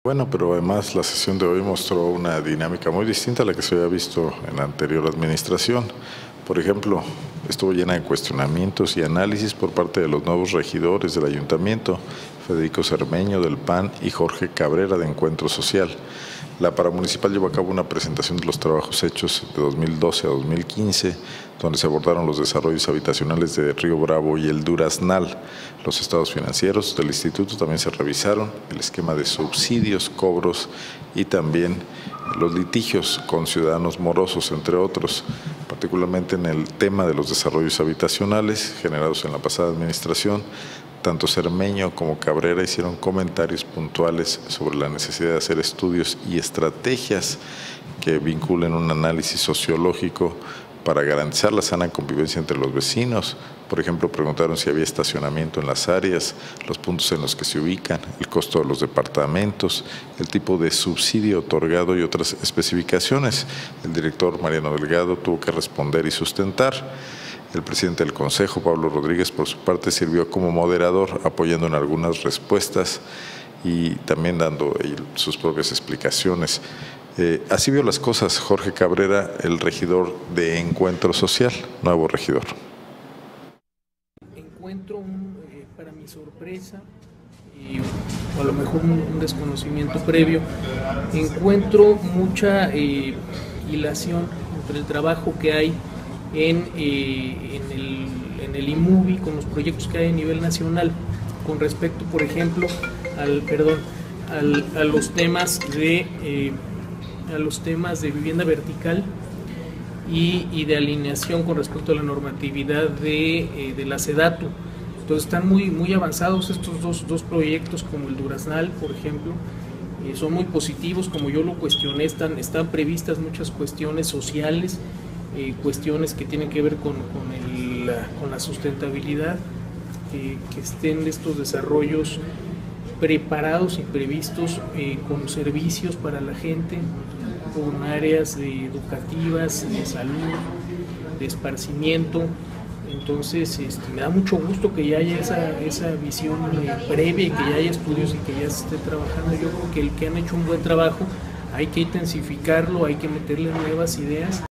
Bueno, pero además la sesión de hoy mostró una dinámica muy distinta a la que se había visto en la anterior administración. Por ejemplo, estuvo llena de cuestionamientos y análisis por parte de los nuevos regidores del ayuntamiento, Federico Cermeño del PAN y Jorge Cabrera de Encuentro Social. La paramunicipal llevó a cabo una presentación de los trabajos hechos de 2012 a 2015, donde se abordaron los desarrollos habitacionales de Río Bravo y el Duraznal. Los estados financieros del instituto también se revisaron, el esquema de subsidios, cobros y también los litigios con ciudadanos morosos, entre otros, particularmente en el tema de los desarrollos habitacionales generados en la pasada administración. Tanto Cermeño como Cabrera hicieron comentarios puntuales sobre la necesidad de hacer estudios y estrategias que vinculen un análisis sociológico para garantizar la sana convivencia entre los vecinos. Por ejemplo, preguntaron si había estacionamiento en las áreas, los puntos en los que se ubican, el costo de los departamentos, el tipo de subsidio otorgado y otras especificaciones. El director Mariano Delgado tuvo que responder y sustentar. El presidente del Consejo, Pablo Rodríguez, por su parte, sirvió como moderador, apoyando en algunas respuestas y también dando sus propias explicaciones. Así vio las cosas Jorge Cabrera, el regidor de Encuentro Social, nuevo regidor. Encuentro, para mi sorpresa, o a lo mejor un desconocimiento previo, encuentro mucha hilación entre el trabajo que hay en el IMUBI con los proyectos que hay a nivel nacional con respecto, por ejemplo, a los temas de vivienda vertical y de alineación con respecto a la normatividad de la SEDATU. Entonces están muy avanzados estos dos proyectos, como el Duraznal, por ejemplo. Son muy positivos, como yo lo cuestioné, están previstas muchas cuestiones sociales, cuestiones que tienen que ver con la sustentabilidad, que estén estos desarrollos preparados y previstos con servicios para la gente, con áreas educativas, de salud, de esparcimiento. Entonces me da mucho gusto que ya haya esa visión previa y que ya haya estudios y que ya se esté trabajando. Yo creo que el que han hecho un buen trabajo hay que intensificarlo, hay que meterle nuevas ideas.